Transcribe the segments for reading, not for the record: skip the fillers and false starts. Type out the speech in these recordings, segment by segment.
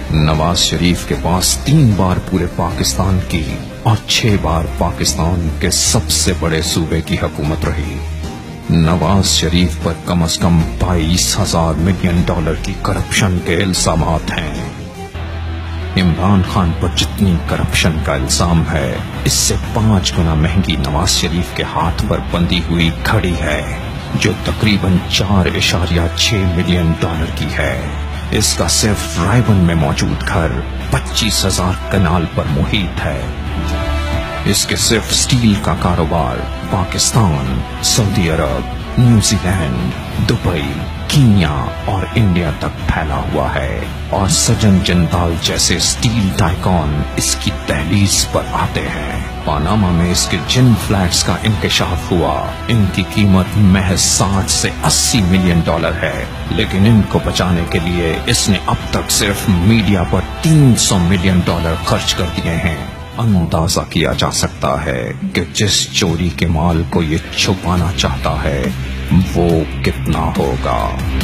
نواز شریف کے پاس 3 بار پورے پاکستان کی اور 6 بار پاکستان کے سب سے بڑے صوبے کی حکومت رہی۔ نواز شریف پر کم از کم 22,000 ملین ڈالر کی کرپشن کے الزامات ہیں۔ عمران خان پر جتنی کرپشن کا الزام ہے، اس سے 5 گنا مہنگی نواز شریف کے ہاتھ پر بندھی ہوئی گھڑی ہے، جو تقریباً 4.6 ملین ڈالر کی ہے۔ اس کا صرف رائبن میں موجود گھر 25,000 کنال پر محیط ہے۔ اس کے صرف سٹیل کا کاروبار پاکستان، سعودی عرب، نیوزی لینڈ، دبئی، کینیا اور انڈیا تک پھیلا ہوا ہے، اور سجن جندال جیسے سٹیل ٹائکون اس کی دہلیز پر آتے ہیں۔ پاناما میں اس کے جن فلیٹس کا انکشاف ہوا، ان کی قیمت محض 60 سے 80 ملین ڈالر ہے، لیکن ان کو بچانے کے لیے اس نے اب تک صرف میڈیا پر 300 ملین ڈالر خرچ کر دیے ہیں۔ اندازہ کیا جا سکتا ہے کہ جس چوری کے مال کو یہ چھپانا چاہتا ہے وہ کتنا ہوگا۔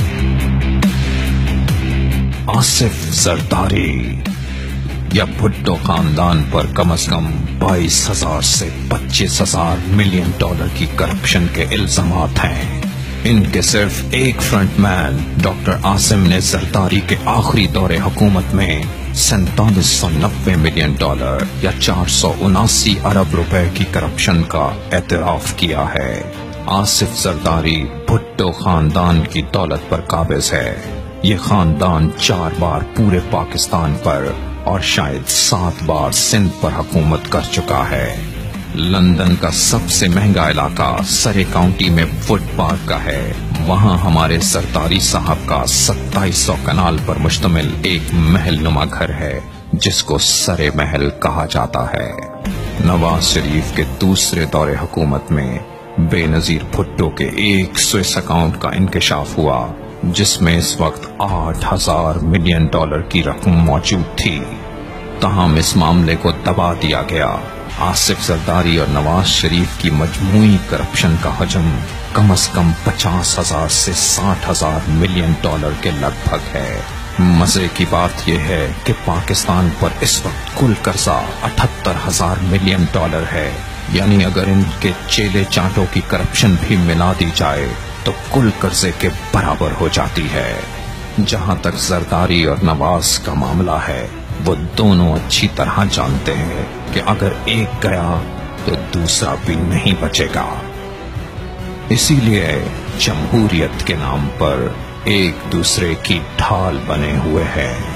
آصف زرداری یا بھٹو خاندان پر کم از کم 22,000 سے 25,000 ملین ڈالر کی کرپشن کے الزامات ہیں۔ ان کے صرف ایک فرنٹ مین ڈاکٹر عاصم نے زرداری کے آخری دور حکومت میں 4790 ملین ڈالر یا 479 ارب روپے کی کرپشن کا اعتراف کیا ہے۔ آصف زرداری بھٹو خاندان کی دولت پر قابض ہے۔ یہ خاندان 4 بار پورے پاکستان پر اور شاید 7 بار سندھ پر حکومت کر چکا ہے۔ لندن کا سب سے مہنگا علاقہ سرے کاؤنٹی میں وڈ پارک کا ہے۔ وہاں ہمارے زرداری صاحب کا 2700 کنال پر مشتمل ایک محل نما گھر ہے، جس کو سرے محل کہا جاتا ہے۔ نواز شریف کے دوسرے دور حکومت میں بے نظیر بھٹو کے ایک سوئس اکاؤنٹ کا انکشاف ہوا، جس میں اس وقت 8,000 ملین ڈالر کی رقم موجود تھی۔ تاہم اس معاملے کو دبا دیا گیا۔ آصف زرداری اور نواز شریف کی مجموعی کرپشن کا حجم کم از کم 50,000 سے 60,000 ملین ڈالر کے لگ بھگ ہے۔ مزے کی بات یہ ہے کہ پاکستان پر اس وقت کل قرضہ 78,000 ملین ڈالر ہے، یعنی اگر ان کے چیلے چانٹوں کی کرپشن بھی ملا دی جائے تو کل قرضے کے برابر ہو جاتی ہے۔ جہاں تک زرداری اور نواز کا معاملہ ہے، وہ دونوں اچھی طرح جانتے ہیں کہ اگر ایک گیا تو دوسرا بھی نہیں بچے گا۔ اسی لیے جمہوریت کے نام پر ایک دوسرے کی ڈھال بنے ہوئے ہیں۔